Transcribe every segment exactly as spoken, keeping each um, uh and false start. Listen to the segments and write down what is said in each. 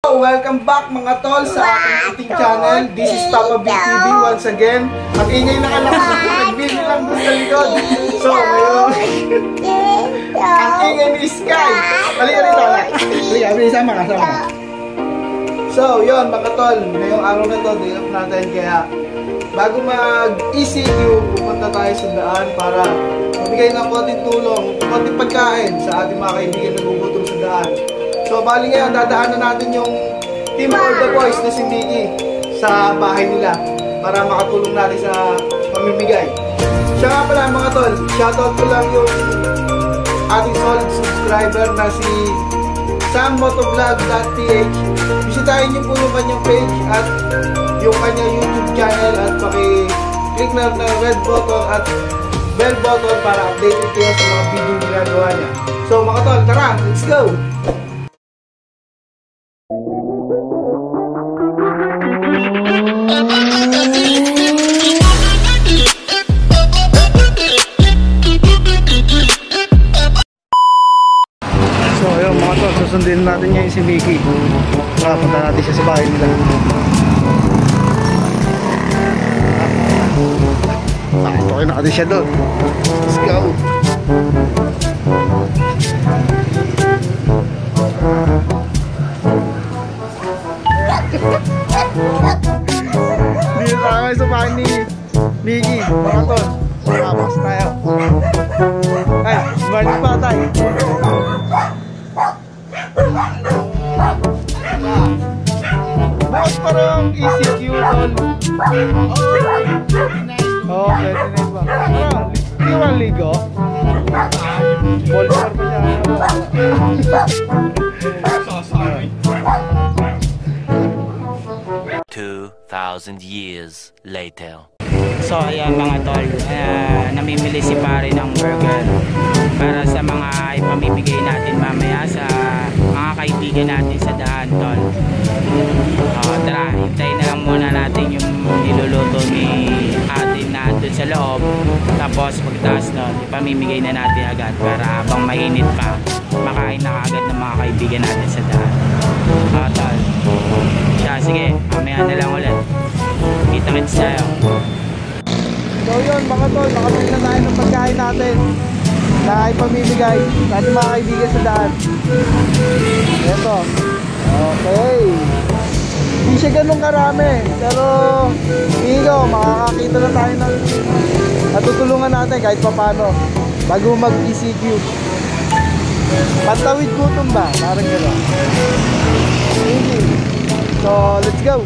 Welcome back mga tol sa ating eating channel. This is Papa B T V once again. Ang ingay na anak ko, nagbili lang doon sa likod. So, ngayon, ang ingay ni Sky. Halika rin tala. Halika, sama ka, sama ka. So, yun mga tol, ngayong araw na to, dilap natin. Kaya, bago mag-E C Q, pupunta tayo sa daan para magbigay ng konting tulong, konting pagkain sa ating mga kaibigan na nagugutom sa daan. So, bali ngayon, dadaanan natin yung Team All The Boys na si Mickey sa bahay nila para makatulong natin sa mamimigay. Siya nga pala mga tol, shoutout ko lang yung ating solid subscriber na si sam motovlog dot p h. Bisitahin niyo po yung kanyang page at yung kanyang YouTube channel at paki-click na ng red button at bell button para updated kayo sa mga video ginagawa niya. So mga tol, tara, let's go! Susundin natin ngayon si Mickey. Punta natin siya sa bahay nila. Pakitokin natin siya doon. Let's go! Dito tayo sa bahay ni Mickey. Mga tol, tapos tayo. Ay, balik pa tayo. Bukas parang E C Q tol. Oh, twenty-nine ba? Parang, di ba ligo? Bolsar pa niya. two thousand years later. So ayan mga tol, uh, namimili si pare ng burger para sa mga ipamimigay natin mamaya sa mga kaibigan natin sa daan tol. Uh, tara, hintayin na lang muna natin yung niluluto ni atin na doon sa loob. Tapos pagtaas nun, ipamimigay na natin agad para habang mainit pa, makain na agad ng mga kaibigan natin sa daan. Uh, tol, siya, sige, mamaya na lang ulit. Kita-kits tayo. So yun mga tol, nakabili na tayo ng pagkain natin na ipamimigay sa ating mga kaibigan sa daan. Ito. Okay. Hindi siya ganun karami, pero tingin ko makakakita na tayo ng natutulungan natin kahit papano bago mag-E C Q. Pantawid gutom ba? Parang gano'n. So let's go!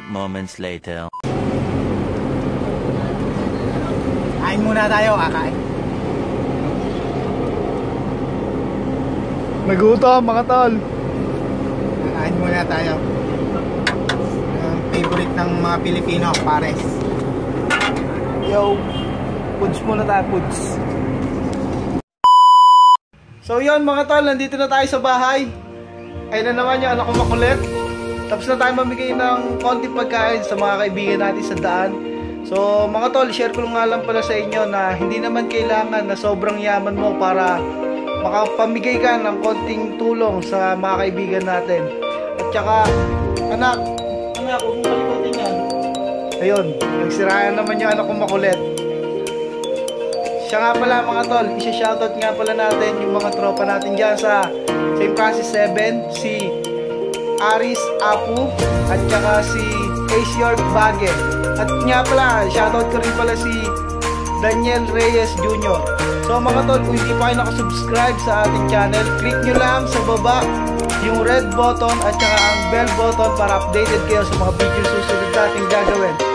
moments later. Kain muna tayo, kakain. Nagugutom mga tol. Kain muna tayo. Ang favorite ng mga Pilipino, pares. Yo, foods muna tayo, foods. So yun mga tol, nandito na tayo sa bahay. Ayun na naman yung anak ko makulit. Tapos na tayo mamigay ng konting pagkain sa mga kaibigan natin sa daan. So mga tol, share ko nga lang pala sa inyo na hindi naman kailangan na sobrang yaman mo para makapamigay ka ng konting tulong sa mga kaibigan natin. At saka, anak, anak, huwag mong kalikutin yan. Ayun, nagsiraan naman yung anak ko makulit. Siya nga pala mga tol, isa-shoutout nga pala natin yung mga tropa natin dyan sa Saint Francis seven, si Aris Apu, at saka si Ace York Bagge. At nga pala, shoutout ko rin pala si Daniel Reyes Junior So mga tol, kung hindi pa kayo nakasubscribe sa ating channel, click nyo lang sa baba yung red button at saka ang bell button para updated kayo sa mga video susunod nating gagawin.